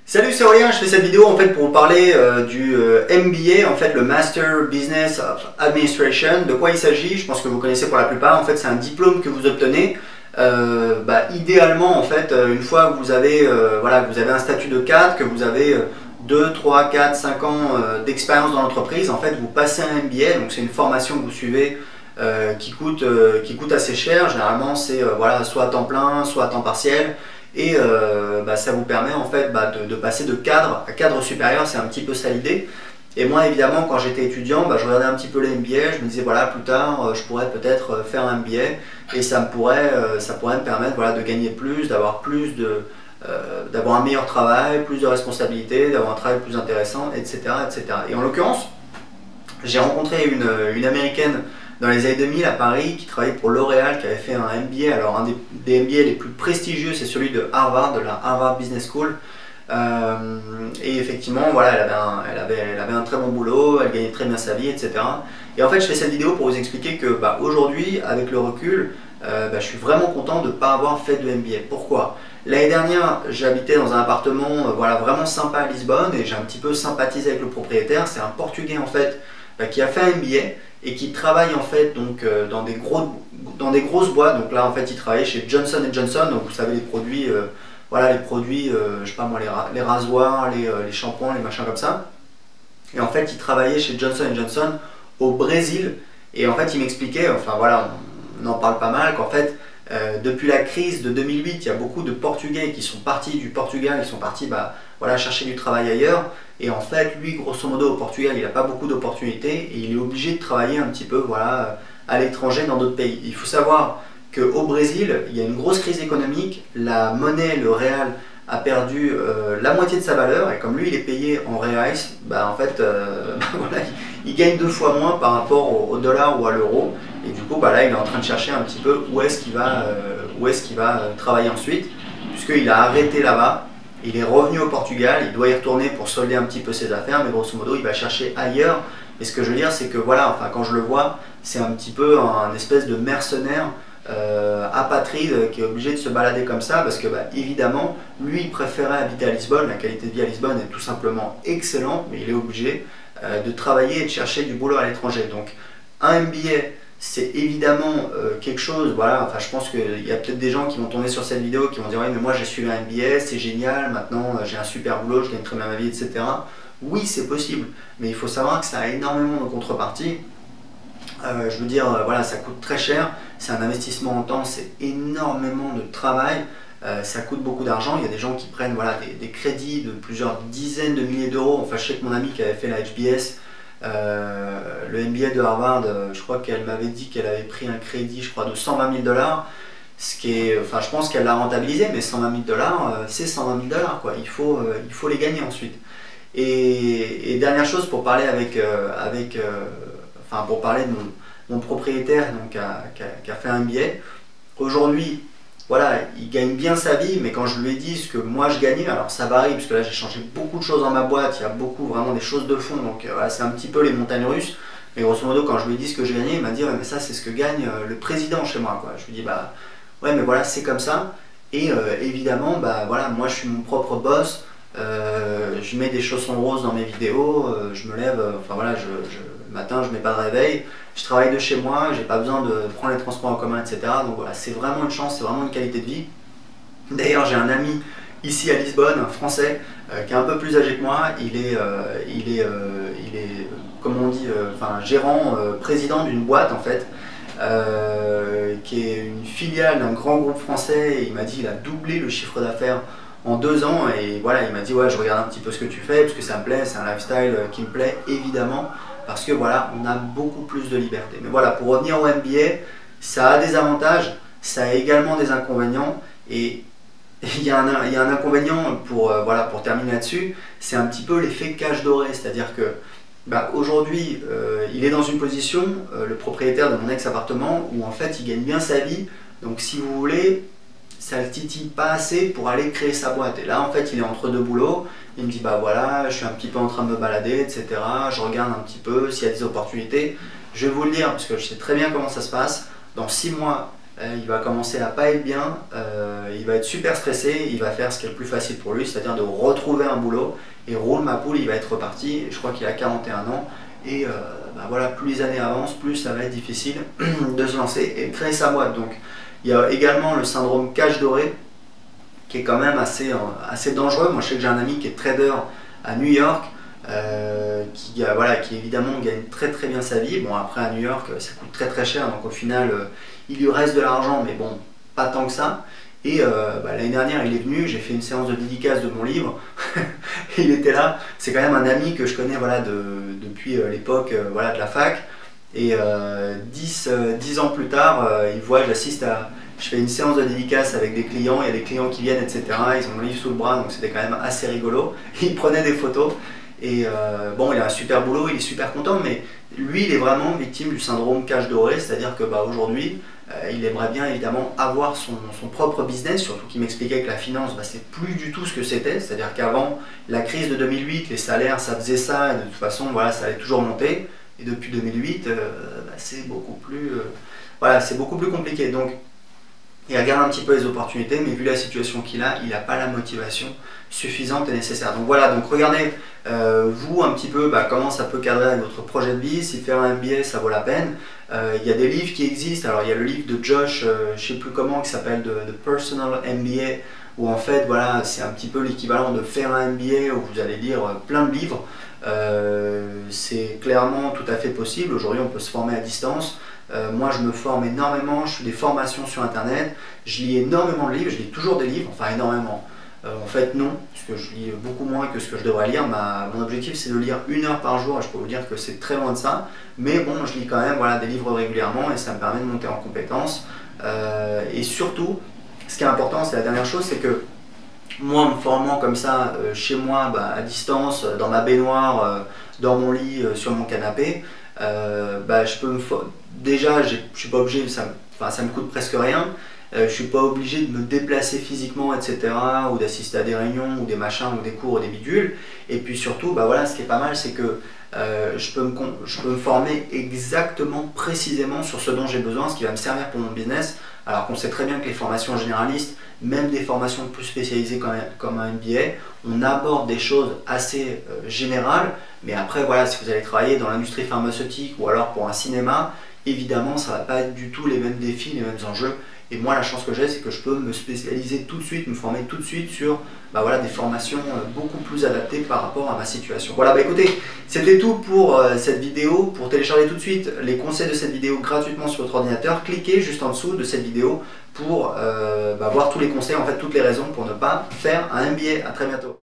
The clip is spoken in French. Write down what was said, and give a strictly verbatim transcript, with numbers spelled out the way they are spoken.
Salut, c'est Aurélien, je fais cette vidéo en fait pour vous parler euh, du euh, M B A, en fait le Master Business of Administration. De quoi il s'agit? Je pense que vous connaissez pour la plupart. En fait, c'est un diplôme que vous obtenez. Euh, bah, idéalement, en fait, une fois que vous avez, euh, voilà, que vous avez un statut de cadre, que vous avez deux, trois, quatre, cinq ans euh, d'expérience dans l'entreprise, en fait, vous passez un M B A. Donc, c'est une formation que vous suivez euh, qui, coûte, euh, qui coûte assez cher. Généralement, c'est euh, voilà, soit à temps plein, soit à temps partiel. Et euh, bah, ça vous permet en fait bah, de, de passer de cadre à cadre supérieur, c'est un petit peu ça l'idée. Et moi évidemment quand j'étais étudiant, bah, je regardais un petit peu les M B A, je me disais voilà plus tard euh, je pourrais peut-être faire un M B A et ça, me pourrait, euh, ça pourrait me permettre voilà, de gagner plus, d'avoir plus de, euh, d'avoir un meilleur travail, plus de responsabilités, d'avoir un travail plus intéressant, et cetera et cetera. Et en l'occurrence, j'ai rencontré une, une américaine dans les années deux mille à Paris qui travaillait pour L'Oréal, qui avait fait un M B A. Alors un des, des M B A les plus prestigieux, c'est celui de Harvard, de la Harvard Business School. Euh, et effectivement, voilà, elle avait, un, elle, avait, elle avait un très bon boulot, elle gagnait très bien sa vie, et cetera. Et en fait, je fais cette vidéo pour vous expliquer que bah, aujourd'hui, avec le recul, euh, bah, je suis vraiment content de ne pas avoir fait de M B A. Pourquoi? L'année dernière, j'habitais dans un appartement euh, voilà, vraiment sympa à Lisbonne et j'ai un petit peu sympathisé avec le propriétaire. C'est un Portugais en fait bah, qui a fait un M B A et qui travaille en fait donc euh, dans des gros dans des grosses boîtes. Donc là en fait il travaillait chez Johnson and Johnson, donc vous savez les produits euh, voilà les produits euh, je sais pas moi les, ra les rasoirs, les, euh, les shampoings, les machins comme ça. Et en fait il travaillait chez Johnson and Johnson au Brésil et en fait il m'expliquait, enfin voilà on, on en parle pas mal, qu'en fait euh, depuis la crise de deux mille huit il y a beaucoup de Portugais qui sont partis du Portugal, ils sont partis bah, voilà, chercher du travail ailleurs. Et en fait, lui, grosso modo, au Portugal, il n'a pas beaucoup d'opportunités et il est obligé de travailler un petit peu voilà, à l'étranger dans d'autres pays. Il faut savoir qu'au Brésil, il y a une grosse crise économique. La monnaie, le réal, a perdu euh, la moitié de sa valeur. Et comme lui, il est payé en reais, bah, en fait, euh, voilà, il, il gagne deux fois moins par rapport au, au dollar ou à l'euro. Et du coup, bah, là, il est en train de chercher un petit peu où est-ce qu'il va, euh, où est-ce qu'il va travailler ensuite, puisqu'il a arrêté là-bas. Il est revenu au Portugal, il doit y retourner pour solder un petit peu ses affaires, mais grosso modo il va chercher ailleurs. Et ce que je veux dire c'est que voilà, enfin quand je le vois, c'est un petit peu un espèce de mercenaire euh, apatride qui est obligé de se balader comme ça parce que bah, évidemment, lui il préférait habiter à Lisbonne, la qualité de vie à Lisbonne est tout simplement excellente, mais il est obligé euh, de travailler et de chercher du boulot à l'étranger. Donc un M B A, c'est évidemment euh, quelque chose, voilà, enfin je pense qu'il y a peut-être des gens qui vont tourner sur cette vidéo qui vont dire oui mais moi j'ai suivi un M B A, c'est génial, maintenant euh, j'ai un super boulot, je gagne très bien ma vie, et cetera. Oui c'est possible, mais il faut savoir que ça a énormément de contreparties. Euh, je veux dire, euh, voilà, ça coûte très cher, c'est un investissement en temps, c'est énormément de travail, euh, ça coûte beaucoup d'argent. Il y a des gens qui prennent voilà, des, des crédits de plusieurs dizaines de milliers d'euros. Enfin je sais que mon ami qui avait fait la H B S, Euh, le M B A de Harvard, euh, je crois qu'elle m'avait dit qu'elle avait pris un crédit, je crois, de cent vingt mille dollars, ce qui est, enfin, je pense qu'elle l'a rentabilisé, mais cent vingt mille dollars, euh, c'est cent vingt mille dollars, quoi. Il faut, euh, il faut les gagner ensuite. Et, et dernière chose pour parler avec, euh, avec, euh, enfin, pour parler de mon, mon propriétaire, donc, qui a, qui a, qui a fait un M B A. Aujourd'hui, voilà, il gagne bien sa vie, mais quand je lui ai dit ce que moi je gagnais, alors ça varie, parce que là j'ai changé beaucoup de choses dans ma boîte, il y a beaucoup vraiment des choses de fond, donc euh, voilà, c'est un petit peu les montagnes russes. Mais grosso modo, quand je lui ai dit ce que je gagnais, il m'a dit ouais, mais ça c'est ce que gagne euh, le président chez moi, quoi. Je lui ai dit bah ouais, mais voilà, c'est comme ça. Et euh, évidemment, bah voilà, moi je suis mon propre boss, euh, je mets des chaussons roses dans mes vidéos, euh, je me lève, euh, enfin voilà, je, je, le matin je mets pas de réveil. Je travaille de chez moi, j'ai pas besoin de prendre les transports en commun, et cetera. Donc voilà, c'est vraiment une chance, c'est vraiment une qualité de vie. D'ailleurs, j'ai un ami ici à Lisbonne, un Français, euh, qui est un peu plus âgé que moi. Il est, euh, il est, euh, il est, comme on dit, euh, enfin gérant, euh, président d'une boîte en fait, euh, qui est une filiale d'un grand groupe français. Et il m'a dit qu'il a doublé le chiffre d'affaires en deux ans. Et voilà, il m'a dit ouais, je regarde un petit peu ce que tu fais parce que ça me plaît, c'est un lifestyle qui me plaît évidemment. Parce que voilà, on a beaucoup plus de liberté. Mais voilà, pour revenir au M B A, ça a des avantages, ça a également des inconvénients. Et il y a un, il y a un inconvénient, pour, euh, voilà, pour terminer là-dessus, c'est un petit peu l'effet cage doré. C'est-à-dire que bah, aujourd'hui, euh, il est dans une position, euh, le propriétaire de mon ex-appartement, où en fait il gagne bien sa vie. Donc si vous voulez, ça ne le titille pas assez pour aller créer sa boîte. Et là, en fait, il est entre deux boulots. Il me dit, bah voilà, je suis un petit peu en train de me balader, et cetera. Je regarde un petit peu s'il y a des opportunités. Je vais vous le dire, parce que je sais très bien comment ça se passe. Dans six mois, euh, il va commencer à pas être bien, euh, il va être super stressé, il va faire ce qui est le plus facile pour lui, c'est-à-dire de retrouver un boulot, et roule ma poule, il va être reparti, et je crois qu'il a quarante et un ans, et euh, bah voilà, plus les années avancent, plus ça va être difficile de se lancer et de créer sa boîte. Donc il y a également le syndrome cage dorée, qui est quand même assez, assez dangereux. Moi je sais que j'ai un ami qui est trader à New York, euh, qui, euh, voilà, qui évidemment gagne très très bien sa vie. Bon, après à New York ça coûte très très cher, donc au final euh, il lui reste de l'argent, mais bon, pas tant que ça. Et euh, bah, l'année dernière il est venu, j'ai fait une séance de dédicace de mon livre, il était là, c'est quand même un ami que je connais voilà, de, depuis euh, l'époque euh, voilà, de la fac, et euh, dix, dix ans plus tard, euh, il voit, j'assiste à, je fais une séance de dédicace avec des clients, il y a des clients qui viennent, et cetera. Ils ont mon livre sous le bras, donc c'était quand même assez rigolo, il prenait des photos, et euh, bon, il a un super boulot, il est super content, mais lui il est vraiment victime du syndrome cage dorée, c'est-à-dire que bah, aujourd'hui, Euh, il aimerait bien évidemment avoir son, son propre business, surtout qu'il m'expliquait que la finance, bah, c'est plus du tout ce que c'était, c'est-à-dire qu'avant la crise de deux mille huit, les salaires ça faisait ça, et de toute façon voilà, ça allait toujours monter, et depuis deux mille huit, euh, bah, c'est beaucoup plus, euh, voilà, c'est beaucoup plus compliqué. Donc il regarde un petit peu les opportunités, mais vu la situation qu'il a, il n'a pas la motivation suffisante et nécessaire. Donc voilà, donc regardez euh, vous un petit peu bah, comment ça peut cadrer avec votre projet de vie, si faire un M B A ça vaut la peine. Euh, il y a des livres qui existent, alors il y a le livre de Josh, euh, je ne sais plus comment, qui s'appelle The, The Personal M B A, où en fait voilà, c'est un petit peu l'équivalent de faire un M B A, où vous allez lire plein de livres. Euh, c'est clairement tout à fait possible, aujourd'hui on peut se former à distance. Euh, moi je me forme énormément, je fais des formations sur internet, je lis énormément de livres, je lis toujours des livres, enfin énormément. Euh, en fait non, parce que je lis beaucoup moins que ce que je devrais lire. Ma, mon objectif c'est de lire une heure par jour et je peux vous dire que c'est très loin de ça. Mais bon, je lis quand même voilà, des livres régulièrement et ça me permet de monter en compétences. Euh, et surtout, ce qui est important, c'est la dernière chose, c'est que moi en me formant comme ça, euh, chez moi, bah, à distance, dans ma baignoire, euh, dans mon lit, euh, sur mon canapé, euh, bah, je peux me déjà je ne suis pas obligé, ça, enfin, ça me coûte presque rien. Euh, je ne suis pas obligé de me déplacer physiquement, et cetera, ou d'assister à des réunions, ou des machins, ou des cours, ou des bidules. Et puis surtout, bah voilà, ce qui est pas mal, c'est que euh, je, peux me, je peux me former exactement, précisément sur ce dont j'ai besoin, ce qui va me servir pour mon business. Alors qu'on sait très bien que les formations généralistes, même des formations plus spécialisées comme, comme un M B A, on aborde des choses assez euh, générales. Mais après, voilà, si vous allez travailler dans l'industrie pharmaceutique ou alors pour un cinéma, évidemment, ça ne va pas être du tout les mêmes défis, les mêmes enjeux. Et moi, la chance que j'ai, c'est que je peux me spécialiser tout de suite, me former tout de suite sur bah voilà, des formations beaucoup plus adaptées par rapport à ma situation. Voilà, bah écoutez, c'était tout pour euh, cette vidéo. Pour télécharger tout de suite les conseils de cette vidéo gratuitement sur votre ordinateur, cliquez juste en dessous de cette vidéo pour euh, bah, voir tous les conseils, en fait toutes les raisons pour ne pas faire un M B A. À très bientôt.